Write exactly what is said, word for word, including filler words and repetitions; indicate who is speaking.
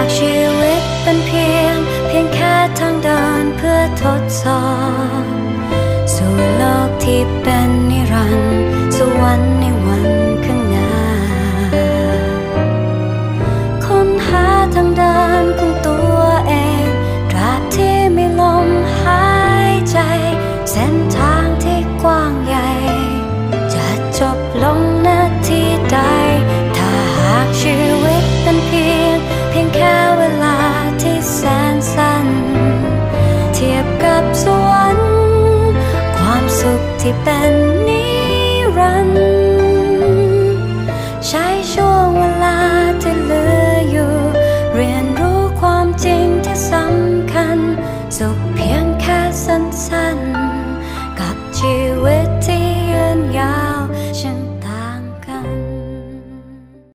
Speaker 1: ากชีวิตเป็นเพียงเพียงแค่ทางเดินเพื่อทดสอบสู่โลกที่เป็นนิรันดร์สวรรค์ในวันข้างหน้าค้นหาทางเดินของตัวเองตราบที่มีลมหายใจเส้นทางที่กว้างใหญ่จะจบลงนาทีใดถ้าหากชีวิตเป็นเพียงเพียงแค่เวลาที่แสนสั้นเทียบกับสวรรค์ความสุขที่เป็นนิ